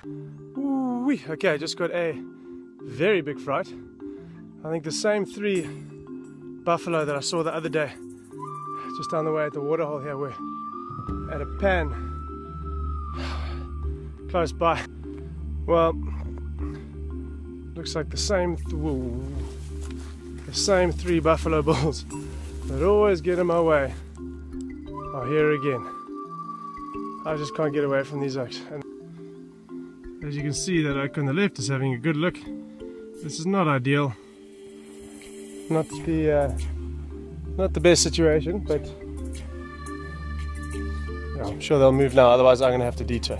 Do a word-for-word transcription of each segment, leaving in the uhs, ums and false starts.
Ooh wee. Okay, just got a very big fright. I think the same three buffalo that I saw the other day, just down the way at the waterhole here, we're at a pan close by. Well, looks like the same th whoa, the same three buffalo bulls that always get in my way are here again. I just can't get away from these oaks. And as you can see, that oak on the left is having a good look. This is not ideal. Not the uh, not the best situation, but yeah, I'm sure they'll move now. Otherwise, I'm going to have to detour.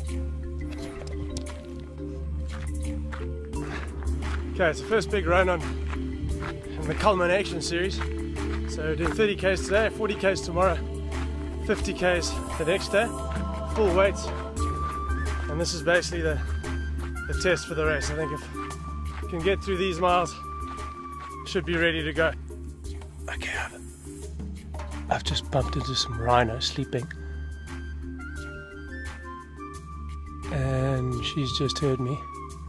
Okay, it's the first big run on in the culmination series. So doing thirty Ks today, forty Ks tomorrow, fifty Ks the next day, full weights. And this is basically the the test for the race. I think if I can get through these miles, should be ready to go. Okay, I've, I've just bumped into some rhino sleeping, and she's just heard me.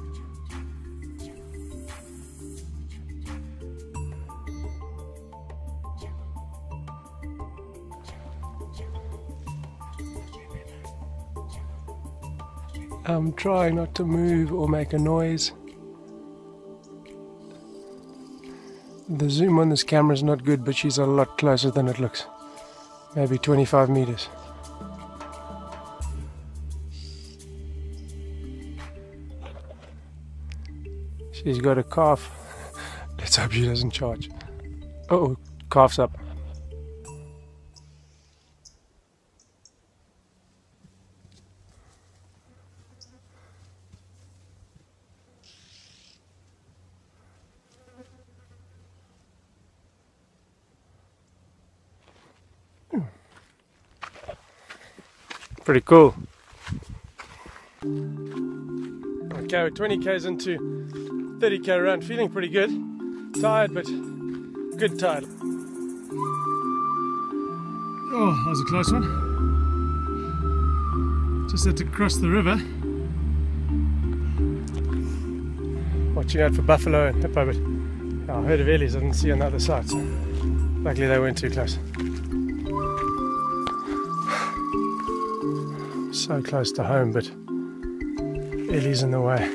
I'm trying not to move or make a noise. The zoom on this camera is not good, but she's a lot closer than it looks. Maybe twenty-five meters. She's got a calf. Let's hope she doesn't charge. Uh oh, calf's up. Pretty cool. Okay, we're twenty Ks into thirty K run, feeling pretty good. Tired, but good tired. Oh, that was a close one. Just had to cross the river. Watching out for buffalo and hippo, but I heard of Ellie's, I didn't see on the other side, so luckily they weren't too close. So close to home, but Ellie's in the way.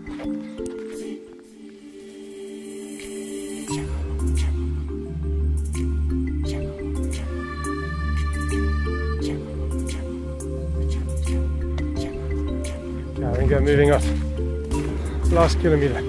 Okay, I think I'm moving off. Last kilometer.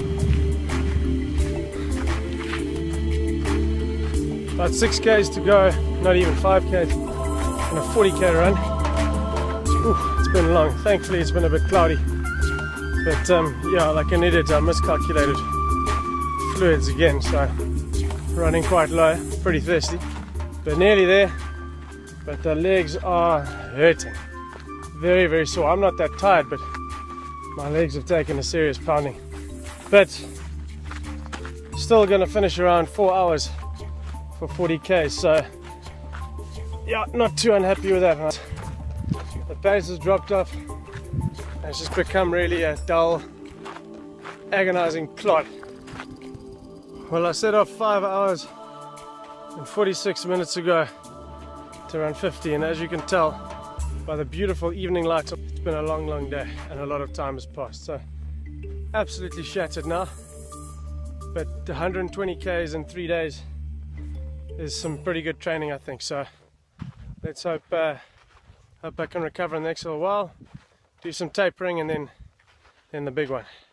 About six Ks to go, not even five Ks, and a forty K run. Ooh, it's been long. Thankfully it's been a bit cloudy, but um, yeah, like an idiot I miscalculated fluids again, so running quite low, pretty thirsty, but nearly there. But the legs are hurting, very very sore. I'm not that tired, but my legs have taken a serious pounding, but still gonna finish around four hours for forty K, so yeah, not too unhappy with that. The pace has dropped off, and it's just become really a dull, agonizing plod. Well, I set off five hours and forty-six minutes ago to run fifty, and as you can tell by the beautiful evening lights, it's been a long long day and a lot of time has passed, so absolutely shattered now. But one hundred twenty Ks in three days is some pretty good training, I think, so let's hope uh, hope I can recover in the next little while, do some tapering, and then then the big one.